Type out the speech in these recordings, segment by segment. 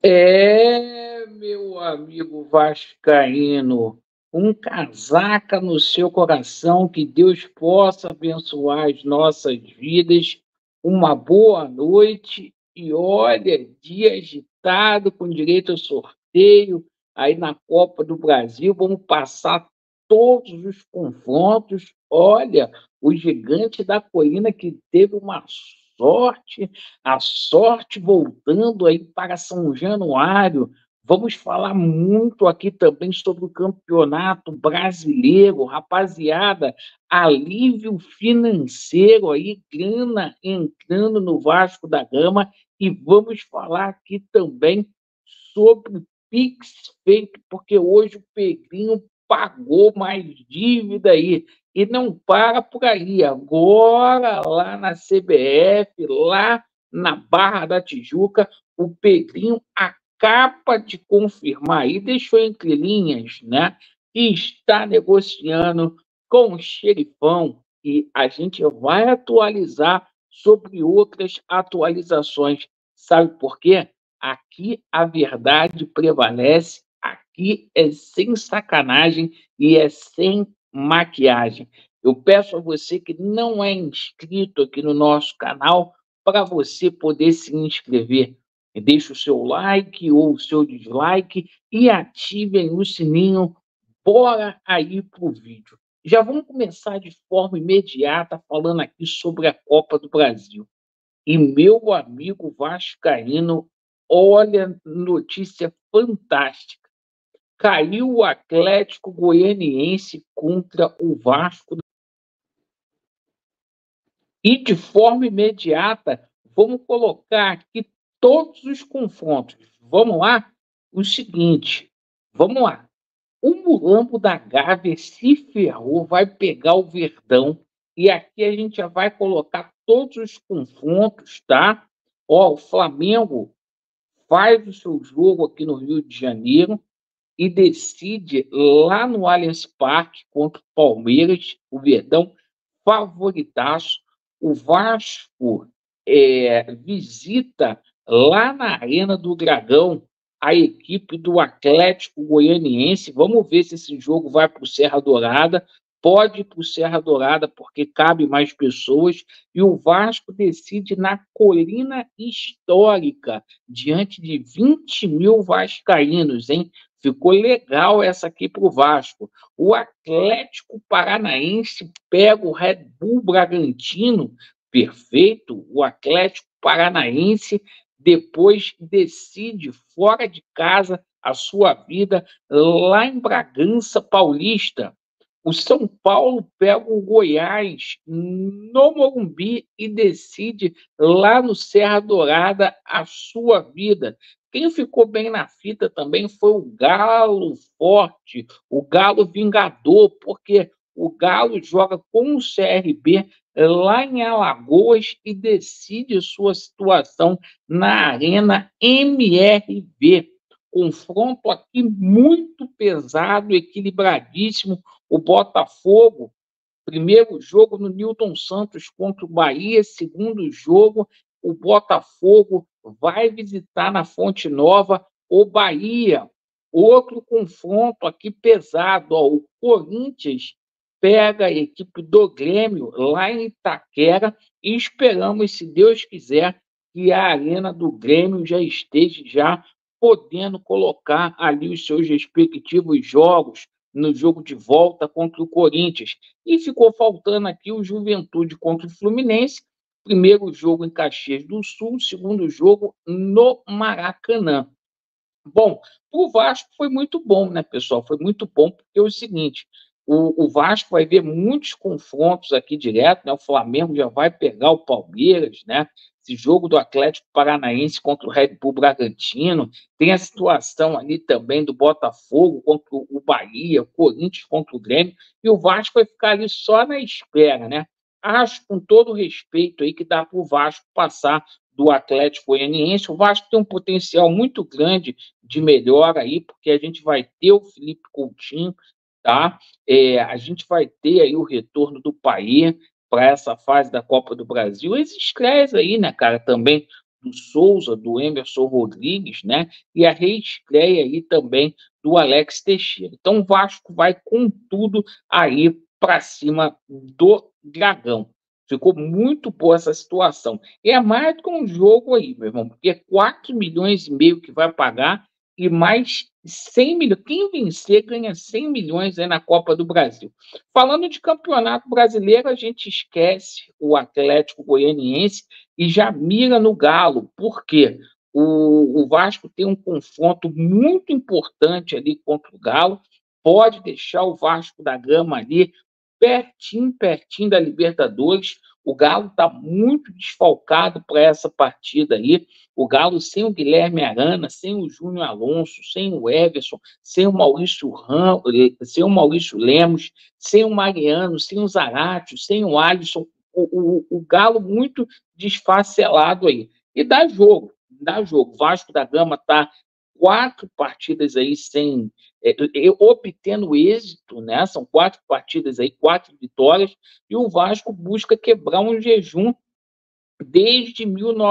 Meu amigo vascaíno, um casaca no seu coração, que Deus possa abençoar as nossas vidas. Uma boa noite e olha, dia agitado com direito ao sorteio aí na Copa do Brasil. Vamos passar todos os confrontos. Olha, o gigante da colina que teve uma sorte, a sorte voltando aí para São Januário. Vamos falar muito aqui também sobre o Campeonato Brasileiro, rapaziada, alívio financeiro aí, grana entrando no Vasco da Gama, e vamos falar aqui também sobre o Pix feito, porque hoje o Pedrinho pagou mais dívida aí. E não para por aí. Agora, lá na CBF, lá na Barra da Tijuca, o Pedrinho acaba de confirmar e deixou entre linhas, né, que está negociando com o Xerifão, e a gente vai atualizar sobre outras atualizações. Sabe por quê? Aqui a verdade prevalece, aqui é sem sacanagem e é sem maquiagem. Eu peço a você que não é inscrito aqui no nosso canal para você poder se inscrever. Deixe o seu like ou o seu dislike e ativem o sininho. Bora aí para o vídeo. Já vamos começar de forma imediata falando aqui sobre a Copa do Brasil. E meu amigo vascaíno, olha, notícia fantástica. Caiu o Atlético Goianiense contra o Vasco. E de forma imediata, vamos colocar aqui todos os confrontos. Vamos lá? O seguinte, vamos lá. O Mulambo da Gávea se ferrou, vai pegar o Verdão. E aqui a gente já vai colocar todos os confrontos, tá? Ó, o Flamengo faz o seu jogo aqui no Rio de Janeiro e decide lá no Allianz Parque contra o Palmeiras, o Verdão favoritaço. O Vasco visita lá na Arena do Dragão a equipe do Atlético Goianiense. Vamos ver se esse jogo vai para o Serra Dourada. Pode ir para o Serra Dourada, porque cabe mais pessoas. E o Vasco decide na Colina Histórica, diante de 20 mil vascaínos, hein? Ficou legal essa aqui para o Vasco. O Atlético Paranaense pega o Red Bull Bragantino, perfeito. O Atlético Paranaense depois decide fora de casa a sua vida lá em Bragança Paulista. O São Paulo pega o Goiás no Morumbi e decide lá no Serra Dourada a sua vida. Quem ficou bem na fita também foi o Galo Forte, o Galo Vingador, porque o Galo joga com o CRB lá em Alagoas e decide sua situação na Arena MRV. Confronto aqui muito pesado, equilibradíssimo. O Botafogo, primeiro jogo no Newton Santos contra o Bahia, segundo jogo, o Botafogo vai visitar na Fonte Nova o Bahia. Outro confronto aqui pesado, ó, o Corinthians pega a equipe do Grêmio lá em Itaquera e esperamos, se Deus quiser, que a arena do Grêmio já esteja já podendo colocar ali os seus respectivos jogos no jogo de volta contra o Corinthians. E ficou faltando aqui o Juventude contra o Fluminense. Primeiro jogo em Caxias do Sul, segundo jogo no Maracanã. Bom, o Vasco foi muito bom, né, pessoal? Foi muito bom, porque é o seguinte: o Vasco vai ver muitos confrontos aqui direto, né? O Flamengo já vai pegar o Palmeiras, né? Esse jogo do Atlético Paranaense contra o Red Bull Bragantino, tem a situação ali também do Botafogo contra o Bahia, o Corinthians contra o Grêmio, e o Vasco vai ficar ali só na espera, né? Acho, com todo o respeito aí, que dá para o Vasco passar do Atlético Goianiense. O Vasco tem um potencial muito grande de melhora aí, porque a gente vai ter o Felipe Coutinho, tá? A gente vai ter aí o retorno do Paê para essa fase da Copa do Brasil. As estreias aí, né, cara, também do Souza, do Emerson Rodrigues, né? E a reestreia aí também do Alex Teixeira. Então o Vasco vai com tudo aí para cima do Dragão. Ficou muito boa essa situação. E é mais do que um jogo aí, meu irmão, porque é 4 milhões e meio que vai pagar e mais 100 milhões. Quem vencer ganha 100 milhões aí na Copa do Brasil. Falando de campeonato brasileiro, a gente esquece o Atlético Goianiense e já mira no Galo. Por quê? O Vasco tem um confronto muito importante ali contra o Galo, pode deixar o Vasco da Gama ali pertinho, pertinho da Libertadores. O Galo está muito desfalcado para essa partida aí. O Galo sem o Guilherme Arana, sem o Júnior Alonso, sem o Everson, sem o Maurício sem o Maurício Lemos, sem o Mariano, sem o Zaratio, sem o Alisson. O Galo muito desfacelado aí. E dá jogo, dá jogo. O Vasco da Gama está 4 partidas aí sem obtendo êxito, né? São 4 partidas aí, 4 vitórias, e o Vasco busca quebrar um jejum desde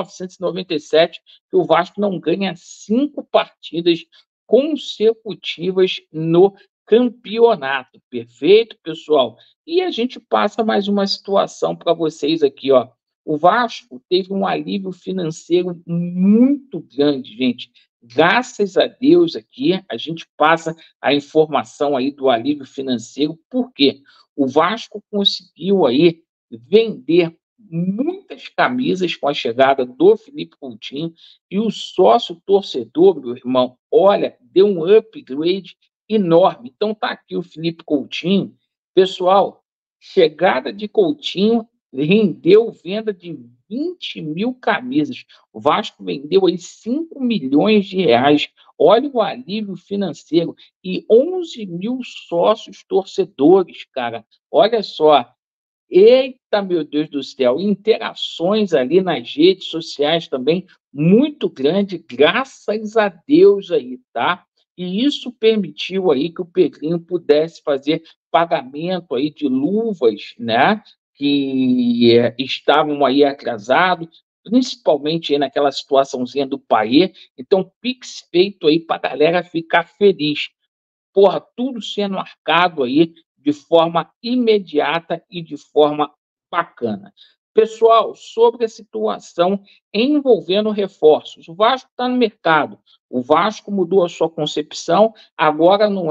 1997, que o Vasco não ganha 5 partidas consecutivas no campeonato. Perfeito, pessoal? E a gente passa mais uma situação para vocês aqui, ó. O Vasco teve um alívio financeiro muito grande, gente. Graças a Deus aqui, a gente passa a informação aí do alívio financeiro, porque o Vasco conseguiu aí vender muitas camisas com a chegada do Felipe Coutinho e o sócio torcedor, meu irmão, olha, deu um upgrade enorme. Então tá aqui o Felipe Coutinho. Pessoal, chegada de Coutinho rendeu venda de 20 mil camisas. O Vasco vendeu aí 5 milhões de reais. Olha o alívio financeiro. E 11 mil sócios torcedores, cara. Olha só. Eita, meu Deus do céu, interações ali nas redes sociais também muito grande, graças a Deus aí, tá? E isso permitiu aí que o Pedrinho pudesse fazer pagamento aí de luvas, né? Que estavam aí atrasados, principalmente aí naquela situaçãozinha do Paê. Então, Pix feito aí para a galera ficar feliz. Porra, tudo sendo arcado aí de forma imediata e de forma bacana. Pessoal, sobre a situação envolvendo reforços, o Vasco está no mercado, o Vasco mudou a sua concepção, agora não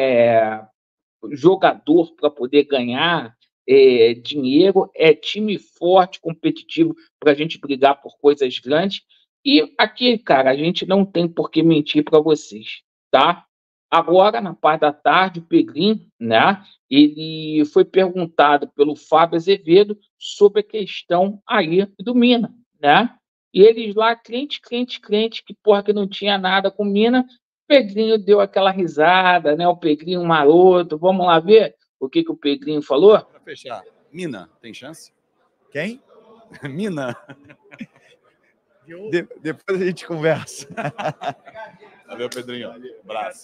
é jogador para poder ganhar dinheiro, é time forte, competitivo para a gente brigar por coisas grandes. E aqui, cara, a gente não tem por que mentir para vocês, tá? Agora, na parte da tarde, o Pedrinho, né? Ele foi perguntado pelo Fábio Azevedo sobre a questão aí do Mina, né? E eles lá, crente, que porra que não tinha nada com Mina. Pedrinho deu aquela risada, né? O Pedrinho maroto. Vamos lá ver o que o Pedrinho falou? Para fechar, Mina, tem chance? Quem? Mina. Depois a gente conversa. Valeu, Pedrinho. Abraço.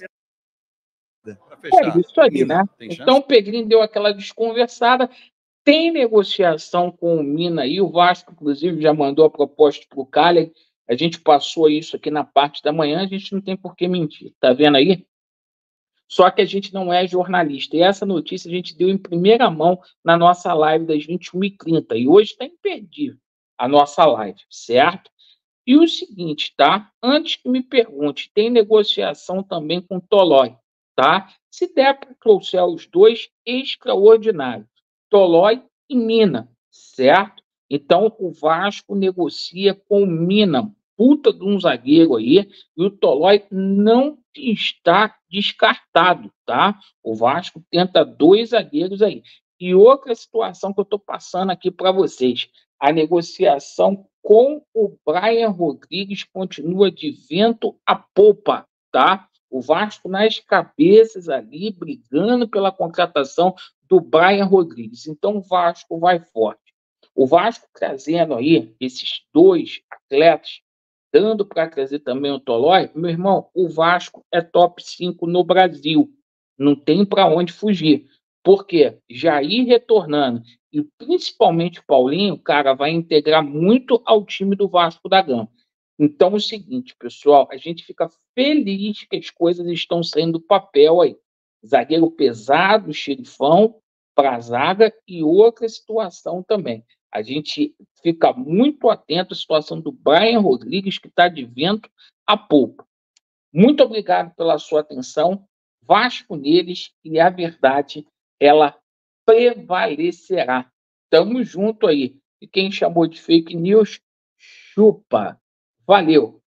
É isso aí, Mina, né? Então o Pedrinho deu aquela desconversada. Tem negociação com o Mina aí. O Vasco, inclusive, já mandou a proposta para o Cagliari. A gente passou isso aqui na parte da manhã. A gente não tem por que mentir. Tá vendo aí? Só que a gente não é jornalista. E essa notícia a gente deu em primeira mão na nossa live das 21h30. E hoje está imperdível a nossa live, certo? E o seguinte, tá? Antes que me pergunte, tem negociação também com o Tolói, tá? Se der para trouxer os dois, extraordinário. Tolói e Mina, certo? Então o Vasco negocia com o Mina, puta de um zagueiro aí, e o Tolói não está descartado, tá? O Vasco tenta 2 zagueiros aí. E outra situação que eu estou passando aqui para vocês, a negociação com o Brian Rodrigues continua de vento a popa, tá? O Vasco nas cabeças ali, brigando pela contratação do Brian Rodrigues. Então o Vasco vai forte. O Vasco trazendo aí esses 2 atletas, dando para trazer também o Tolói, meu irmão, o Vasco é top 5 no Brasil. Não tem para onde fugir. Porque Jair retornando e principalmente o Paulinho, cara, vai integrar muito ao time do Vasco da Gama. Então é o seguinte, pessoal, a gente fica feliz que as coisas estão saindo do papel aí. Zagueiro pesado, xerifão, para a zaga e outra situação também. A gente fica muito atento à situação do Brian Rodrigues, que está de vento a pouco. Muito obrigado pela sua atenção. Vasco neles e a verdade, ela prevalecerá. Tamo junto aí. E quem chamou de fake news, chupa. Valeu.